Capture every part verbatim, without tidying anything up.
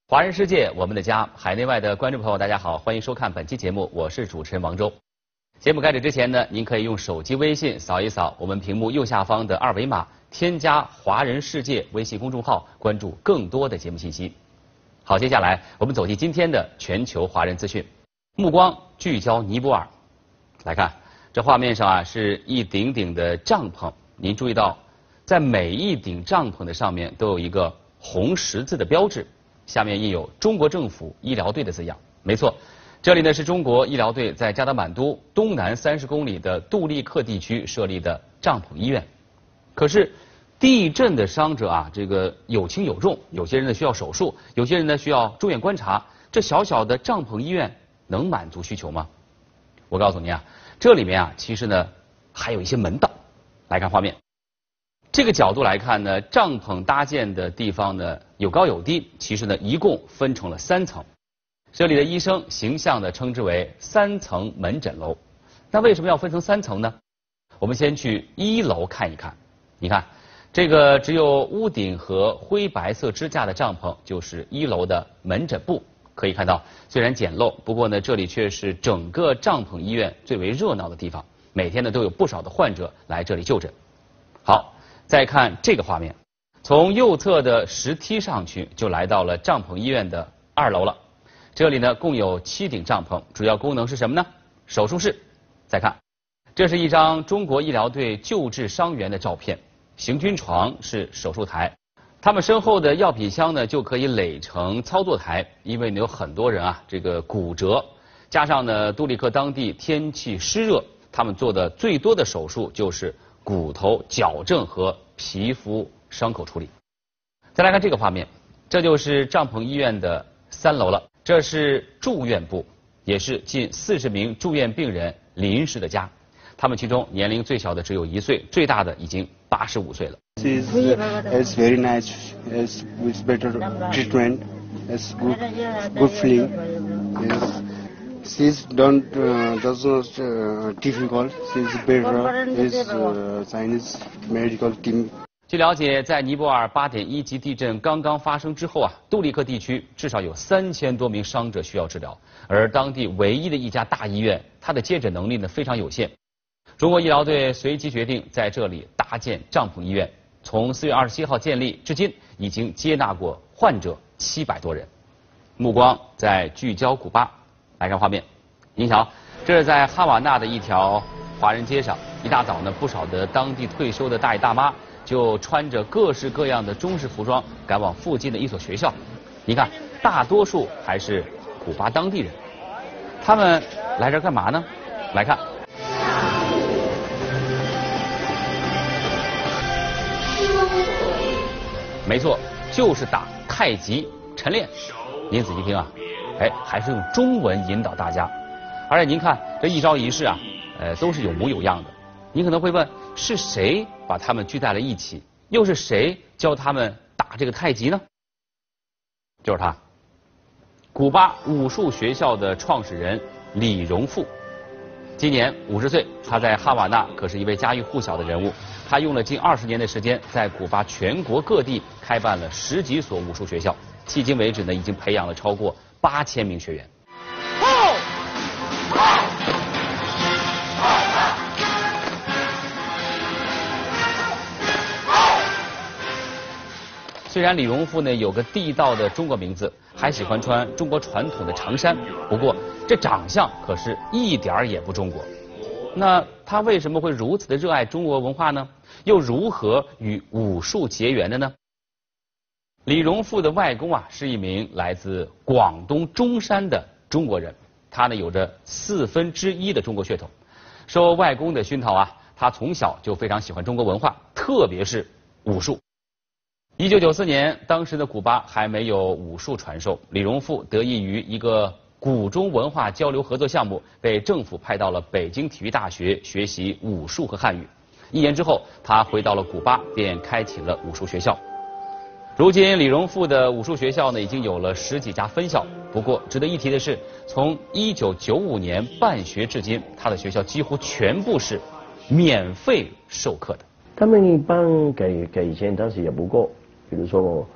华人世界，我们的家，海内外的观众朋友，大家好，欢迎收看本期节目，我是主持人王周。节目开始之前呢，您可以用手机微信扫一扫我们屏幕右下方的二维码，添加华人世界微信公众号，关注更多的节目信息。好，接下来我们走进今天的全球华人资讯，目光聚焦尼泊尔。来看这画面上啊，是一顶顶的帐篷，您注意到，在每一顶帐篷的上面都有一个红十字的标志。下面印有中国政府医疗队的字样。没错，这里呢是中国医疗队在加德满都东南三十公里的杜立克地区设立的帐篷医院。可是地震的伤者啊，这个有轻有重，有些人呢需要手术，有些人呢需要住院观察。这小小的帐篷医院能满足需求吗？我告诉您啊，这里面啊其实呢还有一些门道。来看画面。这个角度来看呢，帐篷搭建的地方呢有高有低，其实呢一共分成了三层。这里的医生形象地称之为三层门诊楼。那为什么要分成三层呢？我们先去一楼看一看。你看，这个只有屋顶和灰白色支架的帐篷，就是一楼的门诊部。可以看到，虽然简陋，不过呢这里却是整个帐篷医院最为热闹的地方。每天呢都有不少的患者来这里就诊。好。再看这个画面，从右侧的石梯上去，就来到了帐篷医院的二楼了。这里呢共有七顶帐篷，主要功能是什么呢？手术室。再看，这是一张中国医疗队救治伤员的照片，行军床是手术台，他们身后的药品箱呢就可以垒成操作台，因为呢有很多人啊这个骨折，加上呢杜立克当地天气湿热，他们做的最多的手术就是骨头矫正和皮肤伤口处理。再来看这个画面，这就是帐篷医院的三楼了。这是住院部，也是近四十名住院病人临时的家。他们其中年龄最小的只有一岁，最大的已经八十五岁了。 It's, it's very nice. It's, it's better treatment. It's good, good feeling. Yes. She's don't uh, does not uh, difficult. She's better. Is uh, Chinese medical team. 据了解，在尼泊尔八点一级地震刚刚发生之后啊，杜立克地区至少有三千多名伤者需要治疗，而当地唯一的一家大医院，它的接诊能力呢非常有限。中国医疗队随即决定在这里搭建帐篷医院，从四月二十七号建立至今，已经接纳过患者七百多人。目光在聚焦古巴。来看画面，您瞧，这是在哈瓦那的一条华人街上，一大早呢，不少的当地退休的大爷大妈就穿着各式各样的中式服装，赶往附近的一所学校。你看，大多数还是古巴当地人，他们来这儿干嘛呢？来看，没错，就是打太极晨练。您仔细听啊。哎，还是用中文引导大家，而且您看这一招一式啊，呃，都是有模有样的。您可能会问，是谁把他们聚在了一起？又是谁教他们打这个太极呢？就是他，古巴武术学校的创始人李荣富，今年五十岁，他在哈瓦那可是一位家喻户晓的人物。他用了近二十年的时间，在古巴全国各地开办了十几所武术学校，迄今为止呢，已经培养了超过八千名学员。虽然李荣富呢有个地道的中国名字，还喜欢穿中国传统的长衫，不过这长相可是一点儿也不中国。那他为什么会如此的热爱中国文化呢？又如何与武术结缘的呢？李荣富的外公啊是一名来自广东中山的中国人，他呢有着四分之一的中国血统。受外公的熏陶啊，他从小就非常喜欢中国文化，特别是武术。一九九四年，当时的古巴还没有武术传授，李荣富得益于一个古中文化交流合作项目，被政府派到了北京体育大学学习武术和汉语。一年之后，他回到了古巴，便开启了武术学校。如今，李荣富的武术学校呢，已经有了十几家分校。不过，值得一提的是，从一九九五年办学至今，他的学校几乎全部是免费授课的。 他们一般给给钱，但是也不够。比如说，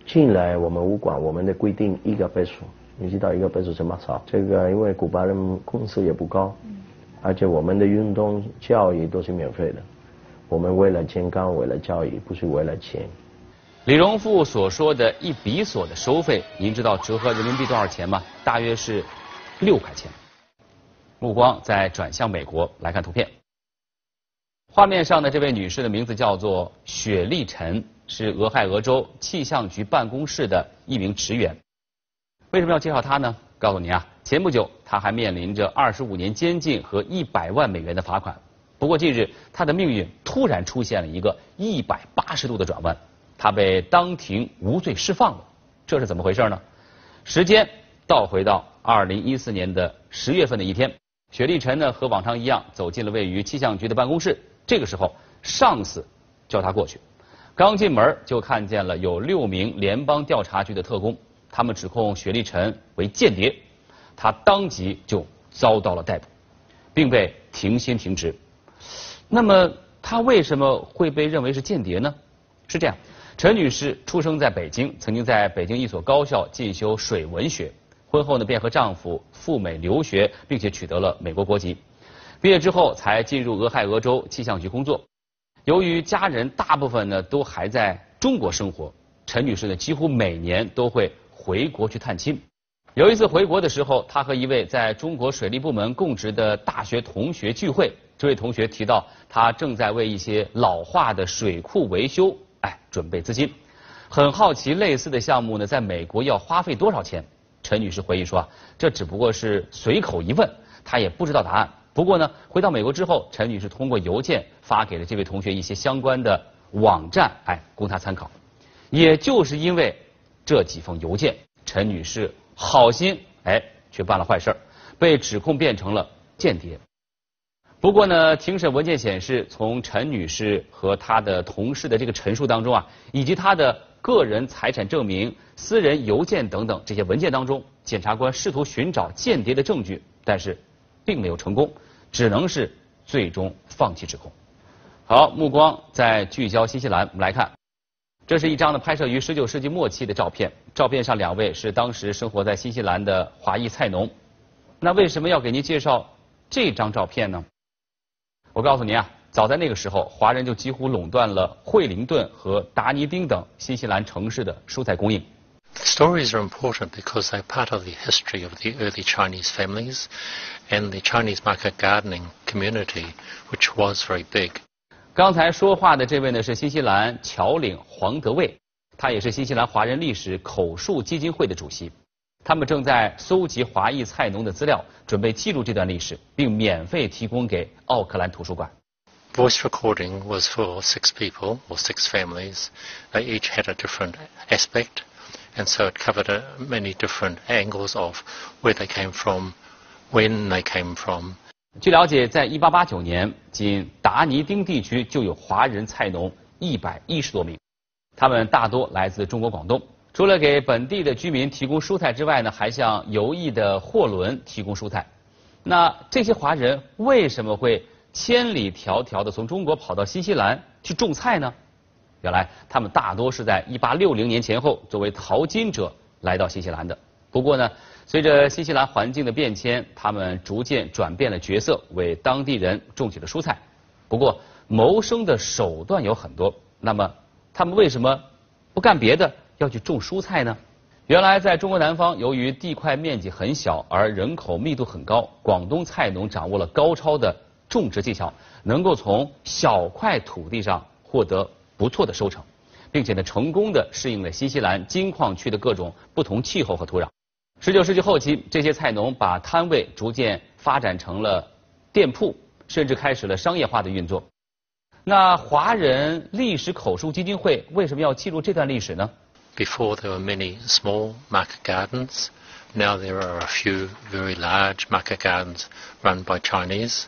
进来我们武馆，我们的规定一个倍数，你知道一个倍数怎么少？这个因为古巴人工资也不高，而且我们的运动教育都是免费的，我们为了健康，为了教育，不是为了钱。 李荣富所说的一比索的收费，您知道折合人民币多少钱吗？大约是六块钱。目光再转向美国，来看图片。画面上的这位女士的名字叫做雪莉陈，是俄亥俄州气象局办公室的一名职员。为什么要介绍她呢？告诉您啊，前不久她还面临着二十五年监禁和一百万美元的罚款。不过近日，她的命运突然出现了一个一百八十度的转弯，她被当庭无罪释放了。这是怎么回事呢？时间倒回到二零一四年的十月份的一天，雪莉陈呢和往常一样走进了位于气象局的办公室。这个时候，上司叫他过去，刚进门就看见了有六名联邦调查局的特工，他们指控雪莉陈为间谍，他当即就遭到了逮捕，并被停薪停职。那么他为什么会被认为是间谍呢？是这样，陈女士出生在北京，曾经在北京一所高校进修水文学，婚后呢便和丈夫赴美留学，并且取得了美国国籍。毕业之后才进入俄亥俄州气象局工作。由于家人大部分呢都还在中国生活，陈女士呢几乎每年都会回国去探亲。有一次回国的时候，她和一位在中国水利部门供职的大学同学聚会，这位同学提到他正在为一些老化的水库维修，哎，准备资金。很好奇类似的项目呢在美国要花费多少钱。陈女士回忆说啊，这只不过是随口一问，她也不知道答案。不过呢，回到美国之后，陈女士通过邮件发给了这位同学一些相关的网站，哎，供他参考。也就是因为这几封邮件，陈女士好心哎，却办了坏事，被指控变成了间谍。不过呢，庭审文件显示，从陈女士和她的同事的这个陈述当中啊，以及她的个人财产证明、私人邮件等等这些文件当中，检察官试图寻找间谍的证据，但是并没有成功，只能是最终放弃指控。好，目光再聚焦新西兰，我们来看，这是一张呢拍摄于十九世纪末期的照片。照片上两位是当时生活在新西兰的华裔菜农。那为什么要给您介绍这张照片呢？我告诉您啊，早在那个时候，华人就几乎垄断了惠灵顿和达尼丁等新西兰城市的蔬菜供应。 Stories are important because they're part of the history of the early Chinese families and the Chinese market gardening community, which was very big. 刚才说话的这位呢是新西兰侨领黄德卫，他也是新西兰华人历史口述基金会的主席。他们正在搜集华裔菜农的资料，准备记录这段历史，并免费提供给奥克兰图书馆。 Voice recording was for six people or six families. They each had a different aspect. And so it covered uh, many different angles of where they came from, when they came from. 据了解，在一八八九年，仅达尼丁地区就有华人菜农一百一十多名，他们大多来自中国广东。除了给本地的居民提供蔬菜之外呢，还向游弋的货轮提供蔬菜。那这些华人为什么会千里迢迢的从中国跑到新西兰去种菜呢？原来他们大多是在一八六零年前后作为淘金者来到新西兰的。不过呢，随着新西兰环境的变迁，他们逐渐转变了角色，为当地人种起了蔬菜。不过谋生的手段有很多，那么他们为什么不干别的，要去种蔬菜呢？原来在中国南方，由于地块面积很小，而人口密度很高，广东菜农掌握了高超的种植技巧，能够从小块土地上获得不错的收成，并且呢，成功的适应了新西兰金矿区的各种不同气候和土壤。十九世纪后期，这些菜农把摊位逐渐发展成了店铺，甚至开始了商业化的运作。那华人历史口述基金会为什么要记录这段历史呢？ Before there were many small market gardens. Now there are a few very large market gardens run by Chinese.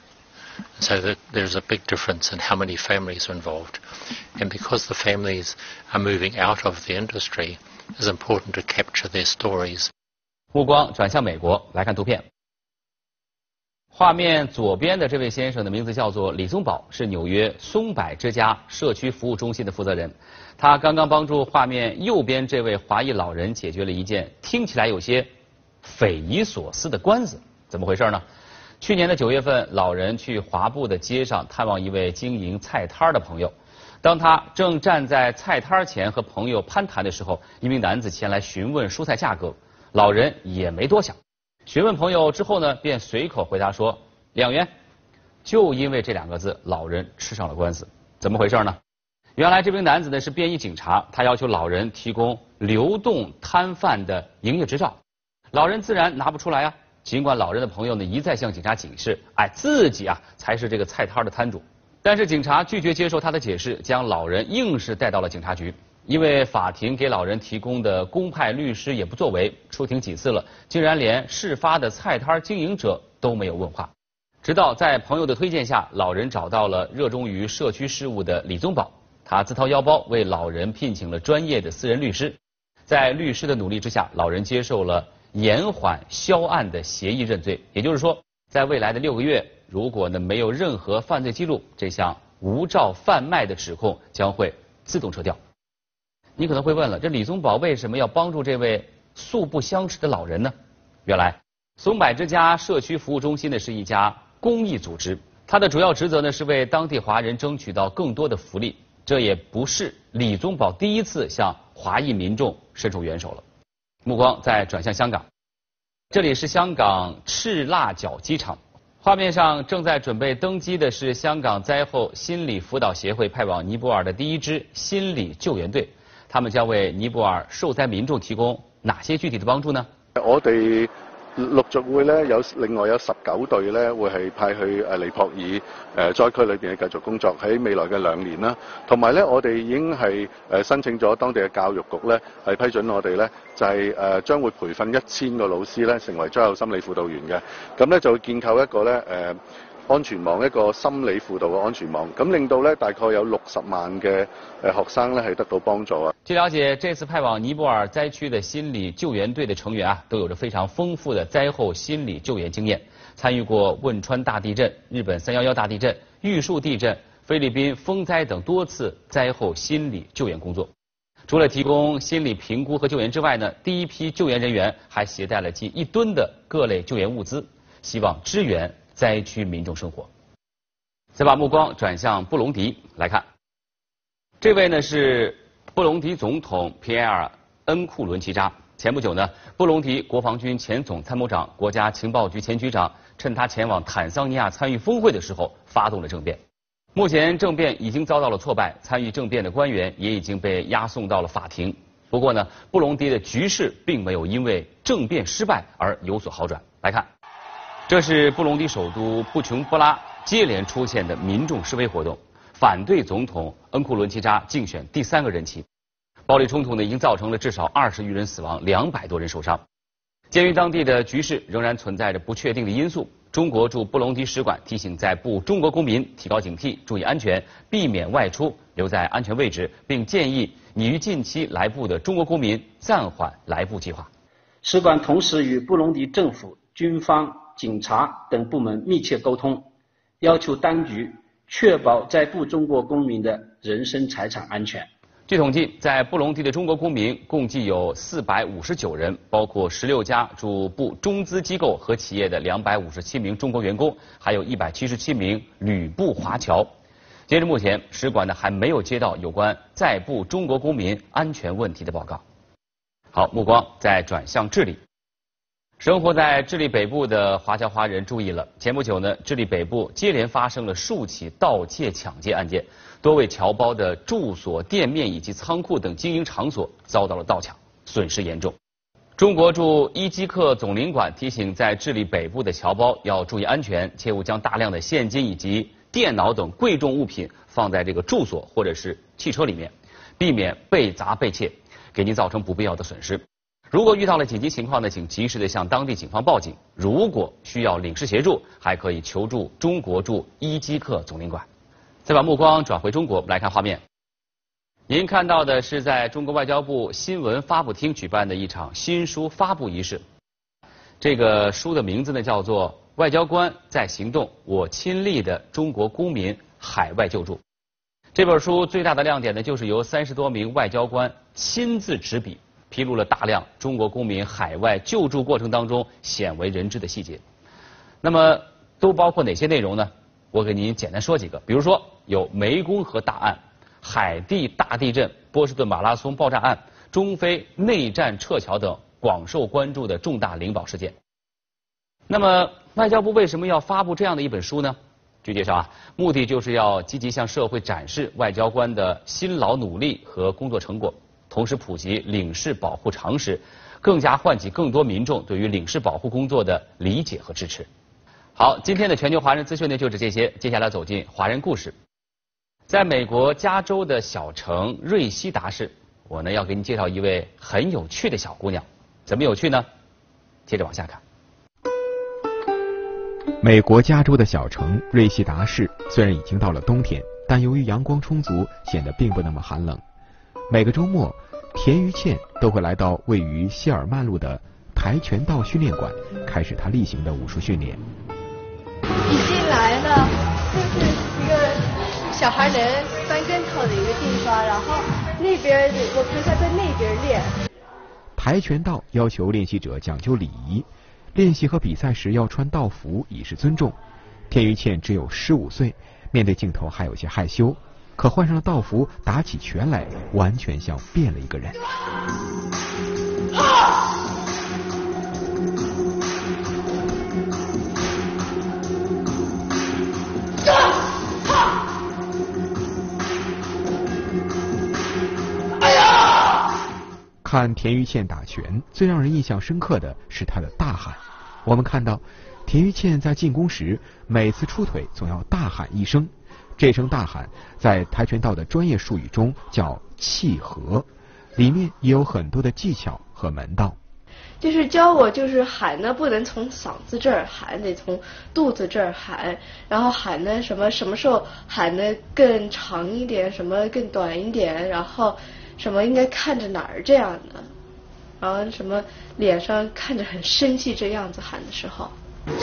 So that there's a big difference in how many families are involved. And because the families are moving out of the industry, it's important to capture their stories. 目光转向美国，来看图片。 画面左边的这位先生的名字叫做李宗宝，是纽约松柏之家社区服务中心的负责人。他刚刚帮助画面右边这位华裔老人解决了一件听起来有些匪夷所思的官司。怎么回事呢？去年的九月份，老人去华埠的街上探望一位经营菜摊的朋友。当他正站在菜摊前和朋友攀谈的时候，一名男子前来询问蔬菜价格，老人也没多想。询问朋友之后呢，便随口回答说两元。就因为这两个字，老人吃上了官司。怎么回事呢？原来这名男子呢是便衣警察，他要求老人提供流动摊贩的营业执照，老人自然拿不出来啊。尽管老人的朋友呢一再向警察警示，哎，自己啊才是这个菜摊的摊主，但是警察拒绝接受他的解释，将老人硬是带到了警察局。因为法庭给老人提供的公派律师也不作为，出庭几次了，竟然连事发的菜摊经营者都没有问话。直到在朋友的推荐下，老人找到了热衷于社区事务的李宗宝，他自掏腰包为老人聘请了专业的私人律师。在律师的努力之下，老人接受了延缓销案的协议认罪，也就是说，在未来的六个月，如果呢没有任何犯罪记录，这项无照贩卖的指控将会自动撤掉。你可能会问了，这李宗宝为什么要帮助这位素不相识的老人呢？原来，松柏之家社区服务中心呢是一家公益组织，它的主要职责呢是为当地华人争取到更多的福利。这也不是李宗宝第一次向华裔民众伸出援手了。目光再转向香港，这里是香港赤辣角机场。画面上正在准备登机的是香港灾后心理辅导协会派往尼泊尔的第一支心理救援队。他们将为尼泊爾受災民眾提供哪些具體的幫助呢？ 我哋陸續會咧有另外有十九隊咧會係派去誒尼泊爾誒災區裏邊繼續工作喺未來嘅兩年啦。同埋咧，我哋已經係誒申請咗當地嘅教育局咧係批准我哋咧就係誒將會培訓一千個老師咧成為災後心理輔導員嘅。咁咧就會建構一個咧誒。安全網一個心理輔導嘅安全網，咁令到咧大概有六十萬嘅誒學生咧係得到幫助啊。 據了解，這次派往尼泊爾災區的心理救援隊的成員啊，都有着非常豐富的災後心理救援經驗，參與過汶川大地震、日本三一一大地震、玉樹地震、菲律賓風災等多次災後心理救援工作。除了提供心理評估和救援之外呢，第一批救援人員還攜帶了近一噸的各類救援物資，希望支援災區民眾生活。再把目光轉向布隆迪來看，這位呢是布隆迪總統皮埃爾·恩庫倫齊扎。前不久呢，布隆迪國防軍前總參謀長、國家情報局前局長，趁他前往坦桑尼亞參與峰會的時候，發動了政變。目前政變已經遭到了挫敗，參與政變的官員也已經被押送到了法庭。不過呢，布隆迪的局勢並沒有因為政變失敗而有所好轉。來看。這是布隆迪首都布瓊布拉接連出現的民眾示威活動，反對總統恩庫倫齊扎競選第三個任期。暴力衝突呢，已經造成了至少二十餘人死亡，兩百多人受傷。鑑於當地的局勢仍然存在着不確定的因素，中國駐布隆迪使館提醒在埗中國公民提高警惕，注意安全，避免外出，留在安全位置，並建議擬於近期來埗的中國公民暫緩來埗計劃。 使館同時與布隆迪政府、軍方、警察等部門密切溝通，要求當局確保在埗中國公民的人身財產安全。 據統計，在布隆迪的中國公民共計有四百五十九人，包括十六家駐埗中資機構和企業的兩百五十七名中國員工，還有一百七十七名旅埗華僑。截至目前，使館呢還沒有接到有關在埗中國公民安全問題的報告。好，目光再轉向智利。生活在智利北部的華僑華人注意了，前不久呢，智利北部接連發生了數起盜竊搶劫案件，多位僑胞的住所、店面以及倉庫等經營場所遭到了盜搶，損失嚴重。中國駐伊基克總領館提醒在智利北部的僑胞要注意安全，切勿將大量的現金以及電腦等貴重物品放在這個住所或者是汽車裡面，避免被砸被竊，給您造成不必要的損失。如果遇到了緊急情況呢，請及時的向當地警方報警。如果需要領事協助，還可以求助中國駐伊基克總領館。再把目光轉回中國，來看畫面。您看到的是在中國外交部新聞發布廳舉辦的一場新書發布儀式。這個書的名字呢叫做《 外交官在行动，我亲历的中国公民海外救助。这本书最大的亮点呢，就是由三十多名外交官亲自执笔，披露了大量中国公民海外救助过程当中鲜为人知的细节。那么都包括哪些内容呢？我给您简单说几个，比如说有湄公河大案、海地大地震、波士顿马拉松爆炸案、中非内战撤侨等广受关注的重大领保事件。那么外交部为什么要发布这样的一本书呢？据介绍啊，目的就是要积极向社会展示外交官的辛劳努力和工作成果，同时普及领事保护常识，更加唤起更多民众对于领事保护工作的理解和支持。好，今天的全球华人资讯呢就是这些，接下来走进华人故事。在美国加州的小城瑞西达市，我呢要给你介绍一位很有趣的小姑娘。怎么有趣呢？接着往下看。 美国加州的小城瑞西达市虽然已经到了冬天，但由于阳光充足，显得并不那么寒冷。每个周末，田于倩都会来到位于谢尔曼路的跆拳道训练馆，开始她例行的武术训练。 一进来呢，就是一个小孩能翻跟头的一个地方，然后那边我看他在那边练。 跆拳道要求练习者讲究礼仪。练习和比赛时要穿道服以示尊重。田于倩只有十五岁，面对镜头还有些害羞，可换上了道服，打起拳来完全像变了一个人。看田于倩打拳，最让人印象深刻的是她的大喊。我们看到田于倩在进攻时，每次出腿总要大喊一声，这声大喊在跆拳道的专业术语中叫气合，里面也有很多的技巧和门道。 就是教我，就是喊呢不能从嗓子这儿喊，得从肚子这儿喊，然后喊呢什么什么时候喊呢更长一点，什么更短一点，然后什么应该看着哪儿这样的，然后什么脸上看着很生气这样子喊的时候。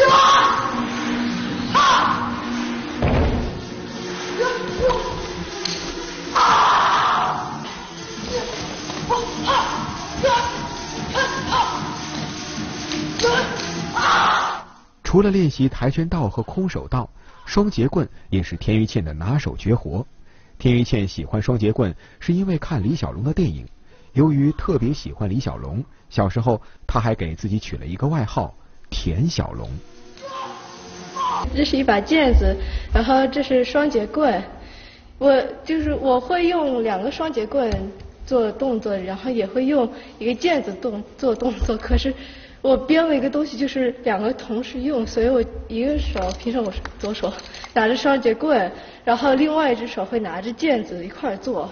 除了练习跆拳道和空手道，双截棍也是田于倩的拿手绝活。田于倩喜欢双截棍是因为看李小龙的电影，由于特别喜欢李小龙，小时候他还给自己取了一个外号田小龙。 这是一把剑子，然后这是双截棍，我就是我会用两个双截棍做动作，然后也会用一个剑子动做动作，可是我编了一个东西，就是两个同时用，所以我一个手，平常我是左手拿着双截棍，然后另外一只手会拿着剑子一块做。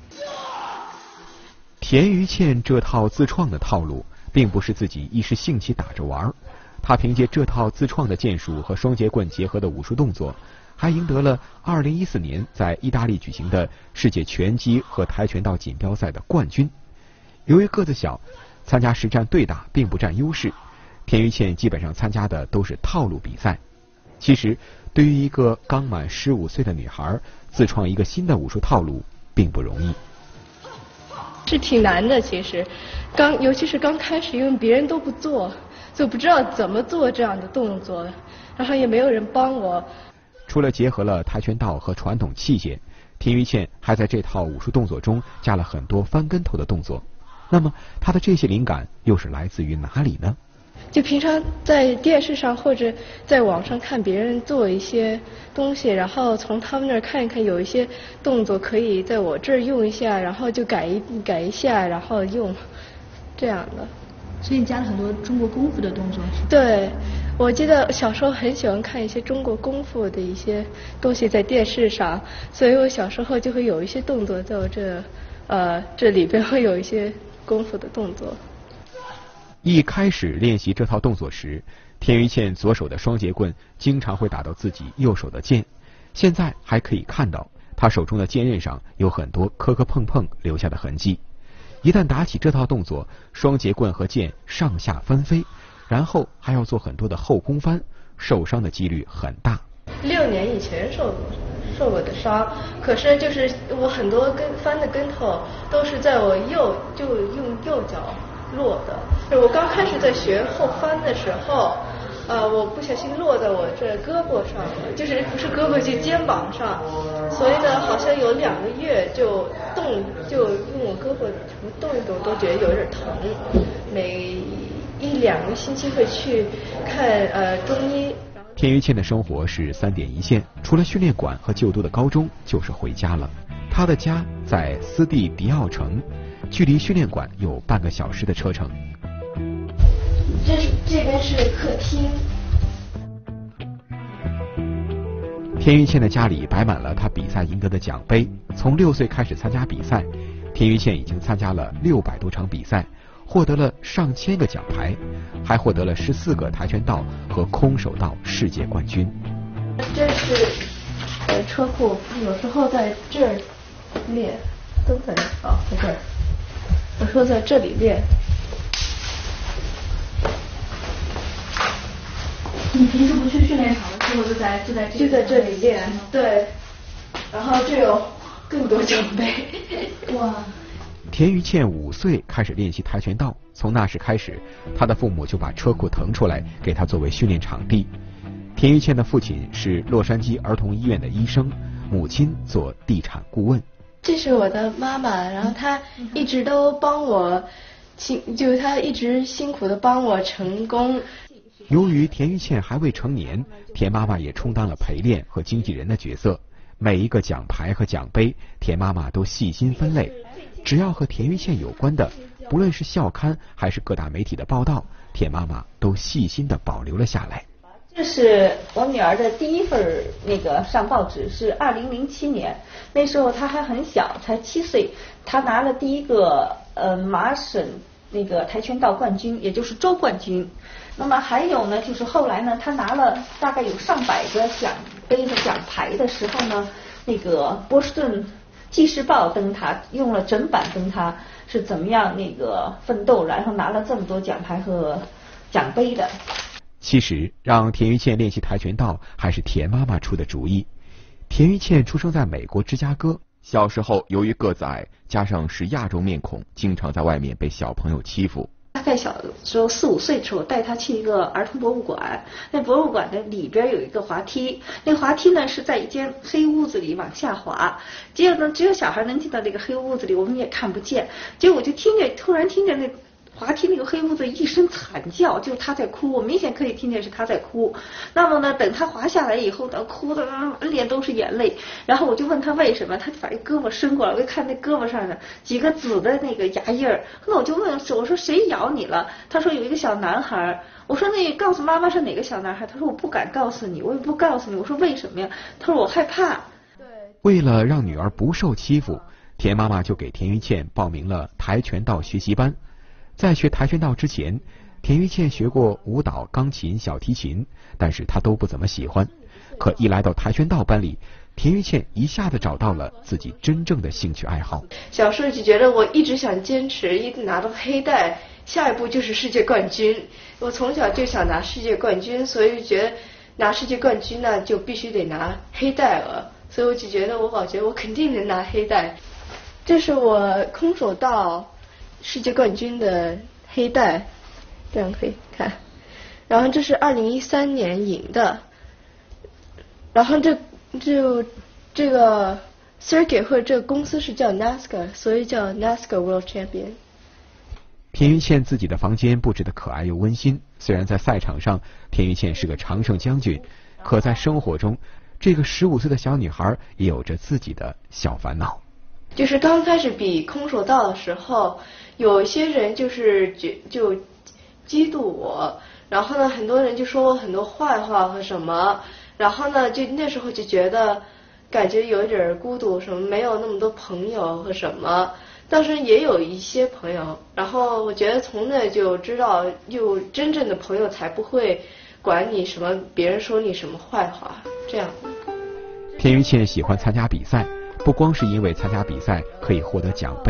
田于倩这套自创的套路，并不是自己一时兴起打着玩，他凭借这套自创的剑术和双截棍结合的武术动作，还赢得了二零一四年在意大利举行的世界拳击和跆拳道锦标赛的冠军。由于个子小，参加实战对打并不占优势，田于倩基本上参加的都是套路比赛。其实，对于一个刚满十五岁的女孩，自创一个新的武术套路并不容易， 是挺难的。其实，刚尤其是刚开始，因为别人都不做，就不知道怎么做这样的动作，然后也没有人帮我。 除了结合了跆拳道和传统器械，田于倩还在这套武术动作中加了很多翻跟头的动作。那么他的这些灵感又是来自于哪里呢？ 就平常在电视上或者在网上看别人做一些东西，然后从他们那儿看一看，有一些动作可以在我这儿用一下，然后就改一改一下，然后用这样的。 所以你加了很多中国功夫的动作是吧？ 对，我记得小时候很喜欢看一些中国功夫的一些东西在电视上，所以我小时候就会有一些动作在我这呃这里边会有一些功夫的动作。 一开始练习这套动作时，田于倩左手的双截棍经常会打到自己右手的剑，现在还可以看到他手中的剑刃上有很多磕磕碰碰留下的痕迹。一旦打起这套动作，双截棍和剑上下翻飞，然后还要做很多的后空翻， 受伤的几率很大。 六年以前受过受过的伤，可是就是我很多跟翻的跟头都是在我右就用右脚落的。我刚开始在学后翻的时候，呃，我不小心落在我这胳膊上了，就是不是胳膊就肩膀上，所以呢，好像有两个月就动就用我胳膊什么动一动都觉得有点疼，每一两个星期会去看呃中医。 田于倩的生活是三点一线，除了训练馆和就读的高中，就是回家了。她的家在斯蒂迪奥城，距离训练馆有半个小时的车程。 这是这边是客厅。 田于倩的家里摆满了她比赛赢得的奖杯。从六岁开始参加比赛，田于倩已经参加了六百多场比赛，获得了上千个奖牌，还获得了十四个跆拳道和空手道世界冠军。 这是呃车库，有时候在这儿练，都在啊，在这儿。有时候在这里练。 你平时不去训练场的时候，就在就在就在这里练，对。然后这有更多奖杯，哇！ 田于倩五岁开始练习跆拳道，从那时开始，她的父母就把车库腾出来给她作为训练场地。田于倩的父亲是洛杉矶儿童医院的医生，母亲做地产顾问。 这是我的妈妈，然后她一直都帮我，辛就是她一直辛苦的帮我成功。 由于田于倩还未成年，田妈妈也充当了陪练和经纪人的角色。每一个奖牌和奖杯，田妈妈都细心分类，只要和田于倩有关的，不论是校刊还是各大媒体的报道，田妈妈都细心地保留了下来。 这是我女儿的第一份那个上报纸，是二零零七年，那时候她还很小，才七岁，她拿了第一个呃麻省那个跆拳道冠军，也就是州冠军。那么还有呢，就是后来呢，她拿了大概有上百个奖杯的奖牌的时候呢，那个波士顿纪事报登她，用了整版登她是怎么样那个奋斗，然后拿了这么多奖牌和奖杯的。 其实让田于倩练习跆拳道还是田妈妈出的主意。田于倩出生在美国芝加哥，小时候由于个子矮，加上是亚洲面孔，经常在外面被小朋友欺负。 大概小的时候四五岁的时候，带他去一个儿童博物馆，那博物馆的里边有一个滑梯，那滑梯呢是在一间黑屋子里往下滑，结果呢只有小孩能进到这个黑屋子里，我们也看不见，结果我就听见突然听见那滑梯那个黑屋子一声惨叫，就是他在哭，我明显可以听见是他在哭。那么呢，等他滑下来以后呢，哭的满脸都是眼泪。然后我就问他为什么，他就把一胳膊伸过来，我一看那胳膊上呢几个紫的那个牙印儿。那我就问我说谁咬你了？他说有一个小男孩。我说那告诉妈妈是哪个小男孩？他说我不敢告诉你，我也不告诉你。我说为什么呀？他说我害怕。 为了让女儿不受欺负，田妈妈就给田于倩报名了跆拳道学习班。在学跆拳道之前，田于倩学过舞蹈、钢琴、小提琴，但是她都不怎么喜欢。可一来到跆拳道班里，田于倩一下子找到了自己真正的兴趣爱好。 小时候就觉得我一直想坚持，一拿到黑带，下一步就是世界冠军。我从小就想拿世界冠军，所以觉得拿世界冠军呢就必须得拿黑带了，所以我就觉得我老觉得我肯定能拿黑带。这是我空手道世界冠军的黑带，这样可以看。然后这是二零一三年赢的，然后这就这个 circuit 或者这个公司是叫 NASCAR， 所以叫 NASCAR World Champion。 田于倩自己的房间布置得可爱又温馨。虽然在赛场上田于倩是个常胜将军，可在生活中，这个十五岁的小女孩也有着自己的小烦恼。 就是刚开始比空手道的时候，有些人就是觉就嫉妒我，然后呢，很多人就说我很多坏话和什么，然后呢，就那时候就觉得感觉有一点孤独，什么没有那么多朋友和什么。但是也有一些朋友，然后我觉得从那就知道，就真正的朋友才不会管你什么，别人说你什么坏话这样。 田于倩喜欢参加比赛，不光是因为参加比赛可以获得奖杯，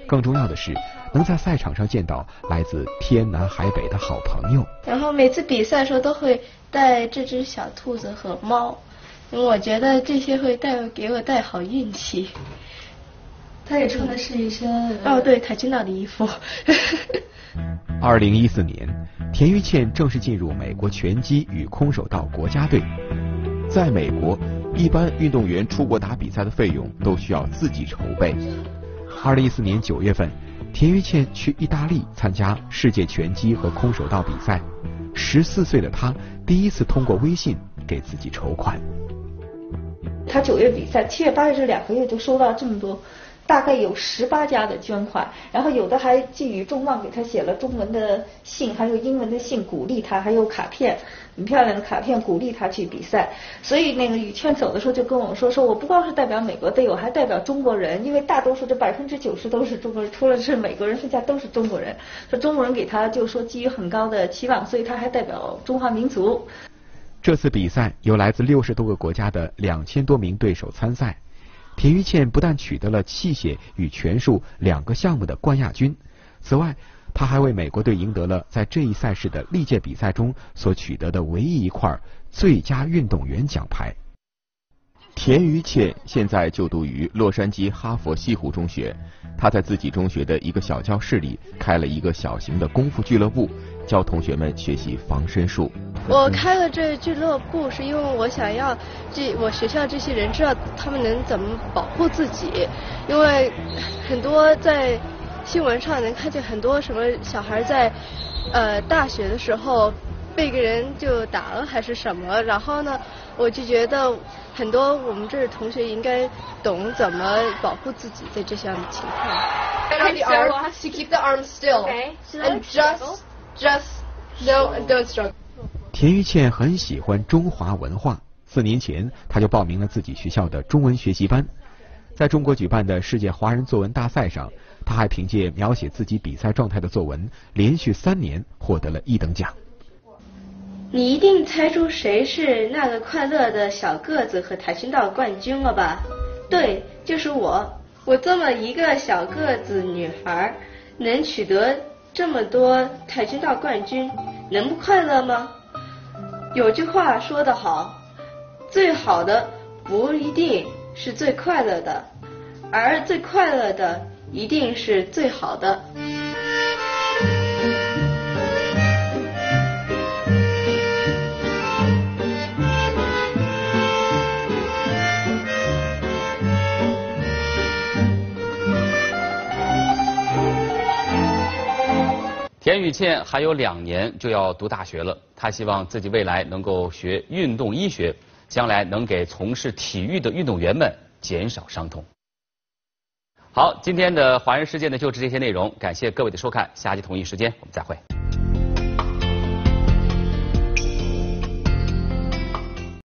更重要的是，能在赛场上见到来自天南海北的好朋友。 然后每次比赛的时候都会带这只小兔子和猫，因为我觉得这些会带给我带好运气。 他也穿的是一身哦，对，跆拳道的衣服。 二零一四年，田于倩正式进入美国拳击与空手道国家队。在美国，一般运动员出国打比赛的费用都需要自己筹备。二零一四年九月份，田于倩去意大利参加世界拳击和空手道比赛。十四岁的她第一次通过微信给自己筹款。 他九月比赛，七月八月这两个月就收到这么多。大概有十八家的捐款，然后有的还寄予众望，给他写了中文的信，还有英文的信鼓励他，还有卡片，很漂亮的卡片鼓励他去比赛。所以那个于倩走的时候就跟我说，说我不光是代表美国队，我还代表中国人，因为大多数这百分之九十都是中国人，除了是美国人，剩下都是中国人。说中国人给他就说寄予很高的期望，所以他还代表中华民族。 这次比赛有来自六十多个国家的两千多名对手参赛。田于倩不但取得了器械与拳术两个项目的冠亚军，此外，她还为美国队赢得了在这一赛事的历届比赛中所取得的唯一一块最佳运动员奖牌。 田于倩现在就读于洛杉矶哈佛西湖中学，她在自己中学的一个小教室里开了一个小型的功夫俱乐部，教同学们学习防身术。 我开了这俱乐部是因为我想要这我学校这些人知道他们能怎么保护自己，因为很多在新闻上能看见很多什么小孩在呃大学的时候被个人就打了还是什么，然后呢我就觉得很多我们这儿同学应该懂怎么保护自己在这样的情况。 And the arms, to keep the arms still. Okay. And just, just no, don't struggle. 田于倩很喜欢中华文化，四年前她就报名了自己学校的中文学习班。在中国举办的世界华人作文大赛上，她还凭借描写自己比赛状态的作文，连续三年获得了一等奖。 你一定猜出谁是那个快乐的小个子和跆拳道冠军了吧？对，就是我。我这么一个小个子女孩，能取得这么多跆拳道冠军，能不快乐吗？有句话说得好，最好的不一定是最快乐的，而最快乐的一定是最好的。 田于倩还有两年就要读大学了，她希望自己未来能够学运动医学，将来能给从事体育的运动员们减少伤痛。好，今天的华人世界呢就是这些内容，感谢各位的收看，下期同一时间我们再会。